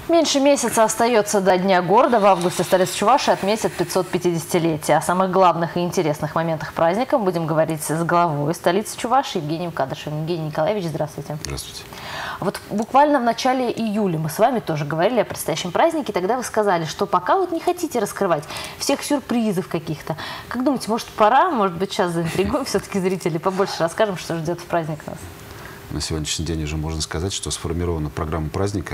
Меньше месяца остается до Дня города. В августе столица Чувашии отметит 550-летие. О самых главных и интересных моментах праздника будем говорить с главой столицы Чувашии Евгением Кадышевым. Евгений Николаевич, здравствуйте. Здравствуйте. Вот буквально в начале июля мы с вами тоже говорили о предстоящем празднике. Тогда вы сказали, что пока вот не хотите раскрывать всех сюрпризов каких-то. Как думаете, может пора, может быть сейчас заинтригуем все-таки зрителей, побольше расскажем, что ждет в праздник нас? На сегодняшний день уже можно сказать, что сформирована программа праздника.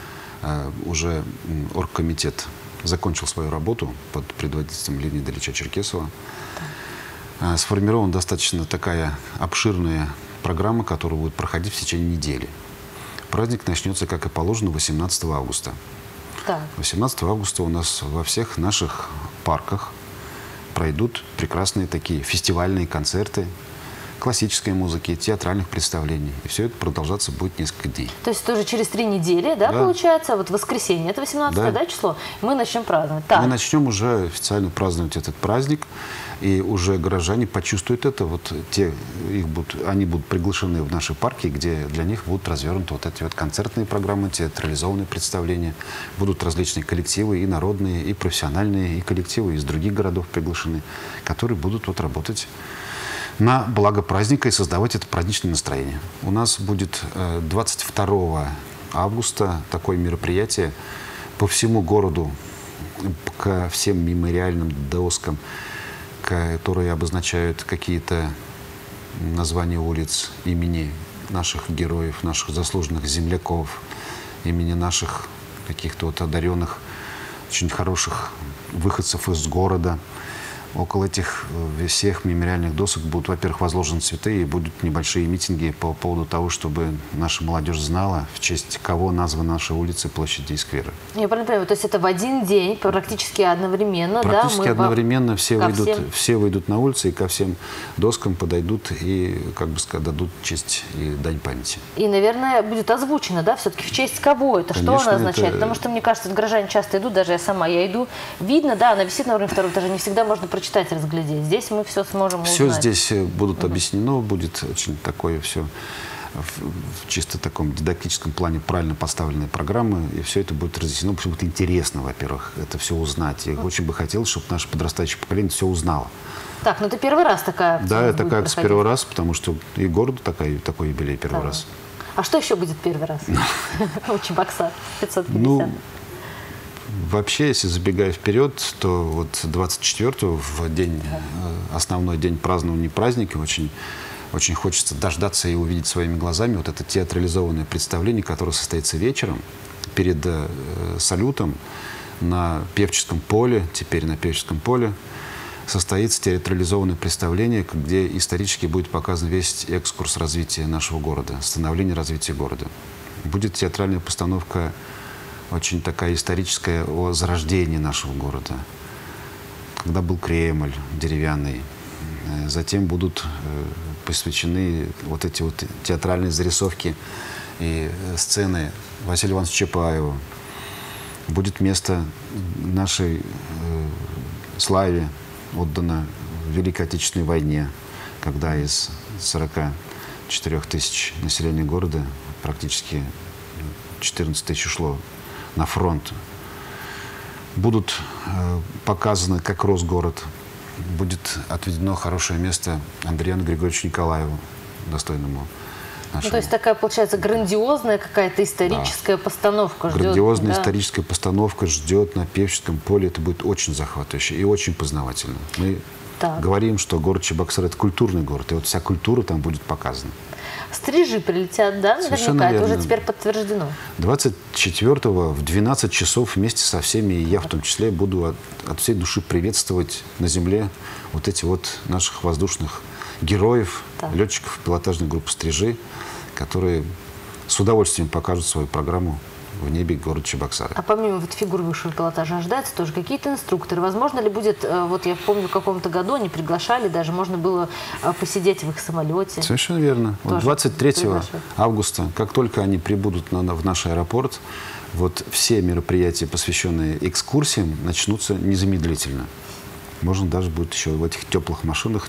Уже оргкомитет закончил свою работу под предводительством Леонида Ильича Черкесова. Сформирована достаточно такая обширная программа, которая будет проходить в течение недели. Праздник начнется, как и положено, 18 августа. Так. 18 августа у нас во всех наших парках пройдут прекрасные такие фестивальные концерты классической музыки, театральных представлений. И все это продолжаться будет несколько дней. То есть тоже через 3 недели, да, получается? Вот воскресенье, это 18 да, число, мы начнем праздновать. Так. Мы начнем уже официально праздновать этот праздник, и уже горожане почувствуют это. Вот они будут приглашены в наши парки, где для них будут развернуты вот эти вот концертные программы, театрализованные представления. Будут различные коллективы, и народные, и профессиональные, и коллективы из других городов приглашены, которые будут вот работать на благо праздника и создавать это праздничное настроение. У нас будет 22 августа такое мероприятие по всему городу, ко всем мемориальным доскам, которые обозначают какие-то названия улиц, имени наших героев, наших заслуженных земляков, имени наших каких-то вот одаренных, очень хороших выходцев из города. Около этих всех мемориальных досок будут, во-первых, возложены цветы, и будут небольшие митинги по поводу того, чтобы наша молодежь знала, в честь кого названы наши улицы, площади и скверы. Я правильно понимаю, то есть это в один день, практически одновременно? Практически да, одновременно все выйдут на улицы и ко всем доскам подойдут и, как бы сказать, дадут честь и дань памяти. И, наверное, будет озвучено, да, все-таки в честь кого это, конечно, что она означает? Потому что, мне кажется, горожане часто идут, даже я иду, видно, да, она висит на уровне второго этажа, не всегда можно прочитать, разглядеть. Здесь мы все сможем узнать. Все здесь будет объяснено, будет очень такое все в чисто таком дидактическом плане правильно поставленные программы, и все это будет разъяснено, потому что будет интересно, во-первых, это все узнать. Я очень бы хотел, чтобы наше подрастающее поколение все узнало. Так, ну это первый раз такая акция? Да, такая акция первый раз, потому что и городу такой юбилей первый раз. А что еще будет первый раз? У Чебоксар 550. Вообще, если забегая вперед, то вот 24-го, в день, основной день празднования праздника, очень хочется дождаться и увидеть своими глазами вот это театрализованное представление, которое состоится вечером перед салютом на Певческом поле, теперь на Певческом поле, состоится театрализованное представление, где исторически будет показан весь экскурс развития нашего города, становления развития города. Будет театральная постановка очень такая историческая о зарождении нашего города, когда был Кремль деревянный. Затем будут посвящены вот эти вот театральные зарисовки и сцены Василия Ивановича Чапаева. Будет место нашей славе отдано в Великой Отечественной войне, когда из 44 тысяч населения города практически 14 тысяч ушло на фронт. Будут показаны, как рос город. Будет отведено хорошее место Андрею Григорьевичу Николаеву, достойному нашему. Ну, то есть такая, получается, грандиозная какая-то историческая постановка ждет. Грандиозная историческая постановка ждет на Певческом поле. Это будет очень захватывающе и очень познавательно. Мы говорим, что город Чебоксар – это культурный город, и вот вся культура там будет показана. Стрижи прилетят, да, наверняка, это уже теперь подтверждено. 24-го в 12 часов вместе со всеми, и я в том числе, буду от всей души приветствовать на земле вот эти вот наших воздушных героев, летчиков пилотажной группы «Стрижи», которые с удовольствием покажут свою программу в небе города Чебоксары. А помимо вот фигур высшего пилотажа ожидается тоже какие-то инструкторы? Возможно ли будет, вот я помню, в каком-то году они приглашали, даже можно было посидеть в их самолете? Совершенно верно. Вот 23 августа, как только они прибудут в наш аэропорт, вот все мероприятия, посвященные экскурсиям, начнутся незамедлительно. Можно даже будет еще в этих теплых машинах,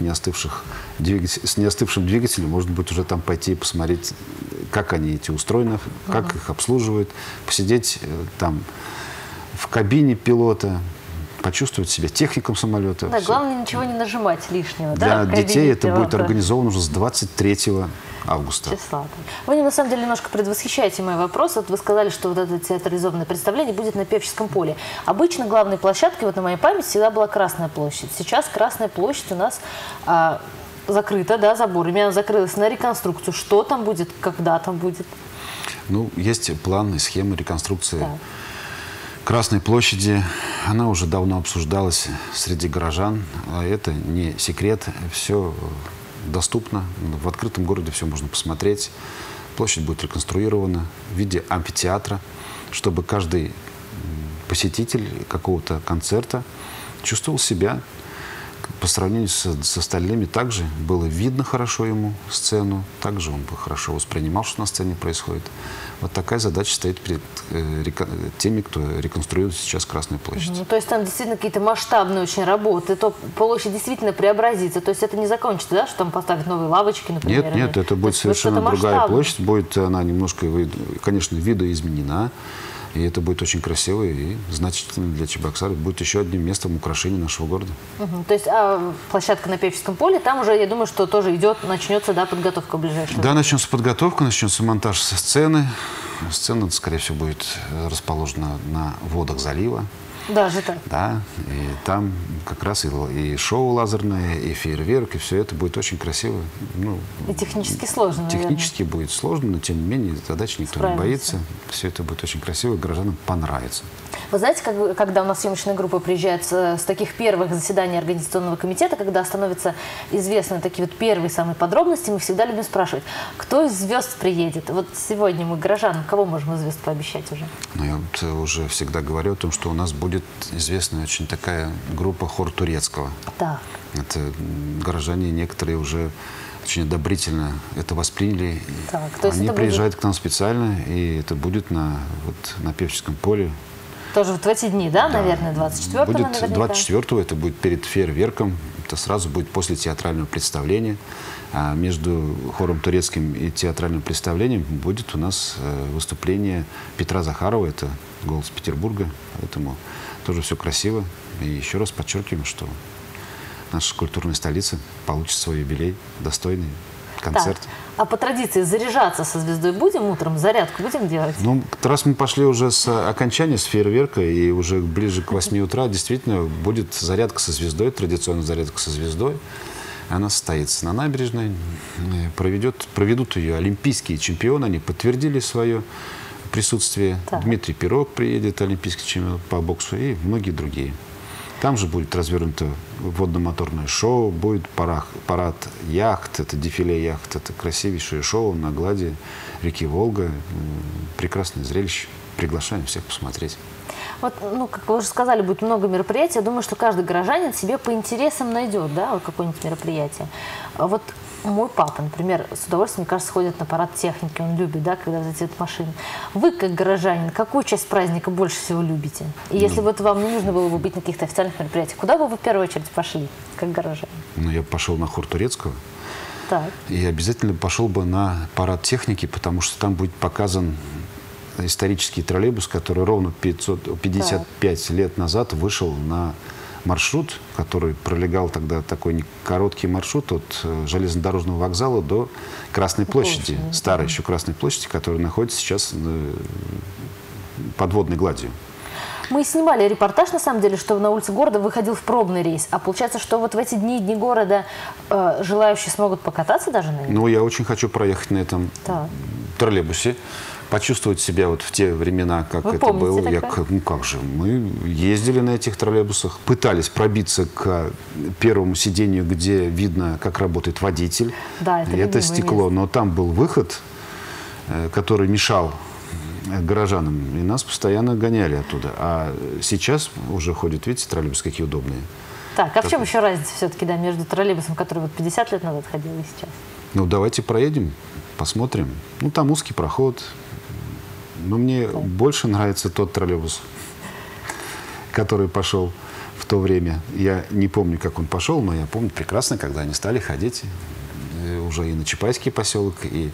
с неостывшим двигателем, можно будет уже там пойти и посмотреть, как они эти устроены, как их обслуживают, посидеть там в кабине пилота, почувствовать себя техником самолета. Да, главное ничего не нажимать лишнего. Для детей это будет организовано уже с 23 августа. Числа. Вы, на самом деле, немножко предвосхищаете мой вопрос. Вот вы сказали, что вот это театрализованное представление будет на Певческом поле. Обычно главной площадкой, вот на моей памяти, всегда была Красная площадь. Сейчас Красная площадь у нас закрыта, да, заборами. Она закрылась на реконструкцию. Что там будет, когда там будет? Ну, есть план и схема реконструкции Красной площади. Она уже давно обсуждалась среди горожан. А это не секрет. Все доступно. В открытом городе все можно посмотреть. Площадь будет реконструирована в виде амфитеатра, чтобы каждый посетитель какого-то концерта чувствовал себя по сравнению с остальными. Также было видно хорошо ему сцену, также он бы хорошо воспринимал, что на сцене происходит. Вот такая задача стоит перед теми, кто реконструирует сейчас Красную площадь. Ну, то есть там действительно какие-то масштабные очень работы, то площадь действительно преобразится. То есть это не закончится, да, что там поставят новые лавочки, например? Нет, это будет совершенно другая площадь. Будет она немножко, конечно, видоизменена. И это будет очень красиво и значительно для Чебоксара. Будет еще одним местом украшения нашего города. То есть площадка на Певческом поле, там уже, я думаю, что тоже начнется, да, подготовка ближайшая? Да, начнется подготовка, начнется монтаж сцены. Сцена, скорее всего, будет расположена на водах залива. Даже так? Да, и там как раз и шоу лазерное, и фейерверк, и все это будет очень красиво. Ну, и технически сложно, технически будет сложно, но тем не менее задачи никто не боится. Все это будет очень красиво, и горожанам понравится. Вы знаете, когда у нас съемочная группа приезжает с таких первых заседаний организационного комитета, когда становятся известны такие вот первые самые подробности, мы всегда любим спрашивать, кто из звезд приедет. Вот сегодня мы горожанам, кого можем из звезд пообещать уже? Ну, я вот уже всегда говорю о том, что у нас будет известная очень такая группа «Хор турецкого». Так. Это горожане некоторые уже очень одобрительно это восприняли. Так, то есть они приезжают к нам специально, и это будет на Певческом поле. Тоже вот в эти дни, да, наверное, 24-го будет наверняка? 24-го, это будет перед фейерверком, это сразу будет после театрального представления. А между хором турецким и театральным представлением будет у нас выступление Петра Захарова, это «Голос Петербурга», поэтому тоже все красиво. И еще раз подчеркиваем, что наша культурная столица получит свой юбилей, достойный концерт. Так. А по традиции заряжаться со звездой будем утром? Зарядку будем делать? Ну, раз мы пошли уже с окончания, с фейерверка, и уже ближе к 8 утра, действительно, будет зарядка со звездой, традиционная зарядка со звездой. Она состоится на набережной. Проведут ее олимпийские чемпионы, они подтвердили свое присутствие. Так. Дмитрий Пирог приедет, олимпийский чемпион по боксу, и многие другие. Там же будет развернуто водно-моторное шоу, будет парад яхт, это дефиле яхт, это красивейшее шоу на глади реки Волга. Прекрасное зрелище. Приглашаем всех посмотреть. Вот, ну, как вы уже сказали, будет много мероприятий. Я думаю, что каждый горожанин себе по интересам найдет, да, вот какое-нибудь мероприятие. Вот мой папа, например, с удовольствием, мне кажется, ходит на парад техники. Он любит, да, когда взлетят машины. Вы, как горожанин, какую часть праздника больше всего любите? И если вот вам не нужно было бы быть на каких-то официальных мероприятиях, куда бы вы в первую очередь пошли, как горожанин? Ну, я пошел на хор турецкого. Так. И обязательно пошел бы на парад техники, потому что там будет показан исторический троллейбус, который ровно 55 лет назад вышел на маршрут, который пролегал тогда такой короткий маршрут от железнодорожного вокзала до Красной площади, старой еще Красной площади, которая находится сейчас под водной гладью. Мы снимали репортаж, на самом деле, что на улице города выходил в пробный рейс. А получается, что вот в эти дни города желающие смогут покататься даже на нем? Ну, я очень хочу проехать на этом троллейбусе. Почувствовать себя вот в те времена, как Вы это было. Ну как же, мы ездили на этих троллейбусах, пытались пробиться к первому сидению, где видно, как работает водитель. Да, это стекло. Но там был выход, который мешал горожанам, и нас постоянно гоняли оттуда. А сейчас уже ходят, видите, троллейбусы какие удобные. Так, а в чем еще разница все-таки, да, между троллейбусом, который вот 50 лет назад ходил, и сейчас? Ну, давайте проедем, посмотрим. Ну, там узкий проход. Но мне больше нравится тот троллейбус, который пошел в то время. Я не помню, как он пошел, но я помню прекрасно, когда они стали ходить уже и на Чапаевский поселок, и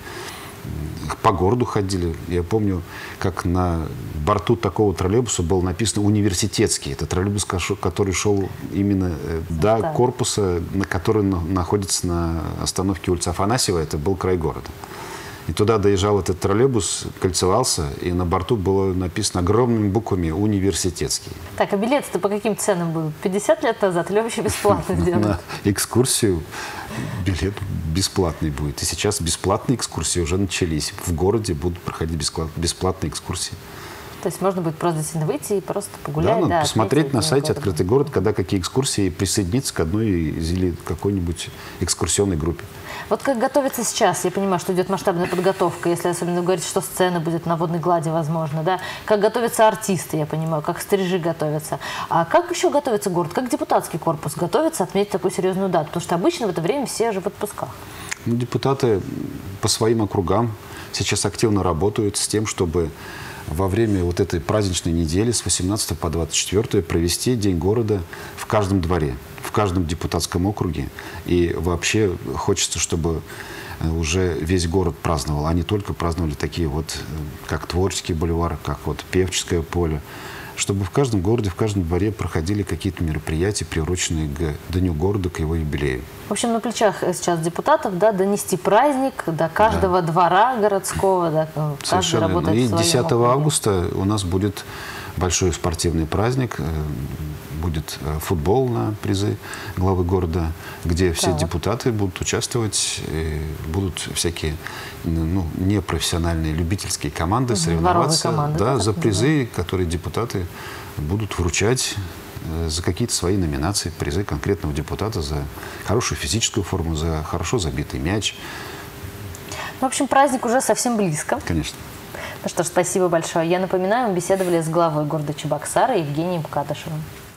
по городу ходили. Я помню, как на борту такого троллейбуса было написано «Университетский». Это троллейбус, который шел именно до корпуса, который находится на остановке улицы Афанасьева. Это был край города. И туда доезжал этот троллейбус, кольцевался, и на борту было написано огромными буквами «Университетский». Так, а билеты-то по каким ценам будут? 50 лет назад или вообще бесплатно сделают? На экскурсию билет бесплатный будет. И сейчас бесплатные экскурсии уже начались. В городе будут проходить бесплатные экскурсии. То есть можно будет просто действительно выйти и просто погулять? Да, посмотреть на сайте «Открытый город», когда какие экскурсии, и присоединиться к одной или какой-нибудь экскурсионной группе. Вот как готовится сейчас, я понимаю, что идет масштабная подготовка, если особенно говорить, что сцена будет на водной глади, возможно, да? Как готовятся артисты, я понимаю, как стрижи готовятся. А как еще готовится город? Как депутатский корпус готовится отметить такую серьезную дату? Потому что обычно в это время все же в отпусках. Ну, депутаты по своим округам сейчас активно работают с тем, чтобы во время вот этой праздничной недели с 18 по 24 провести День города в каждом дворе, в каждом депутатском округе. И вообще хочется, чтобы уже весь город праздновал, а не только праздновали такие вот, как Творческий бульвар, как вот Певческое поле. Чтобы в каждом городе, в каждом дворе проходили какие-то мероприятия, приуроченные к Дню города, к его юбилею. В общем, на плечах сейчас депутатов, да, донести праздник до каждого двора городского, да, каждый работает в своем округе. И 10 августа у нас будет большой спортивный праздник, будет футбол на призы главы города, где все депутаты будут участвовать, будут всякие непрофессиональные любительские команды соревноваться за призы, которые депутаты будут вручать за какие-то свои номинации, призы конкретного депутата за хорошую физическую форму, за хорошо забитый мяч. В общем, праздник уже совсем близко. Конечно. Ну что ж, спасибо большое. Я напоминаю, мы беседовали с главой города Чебоксары Евгением Кадышевым.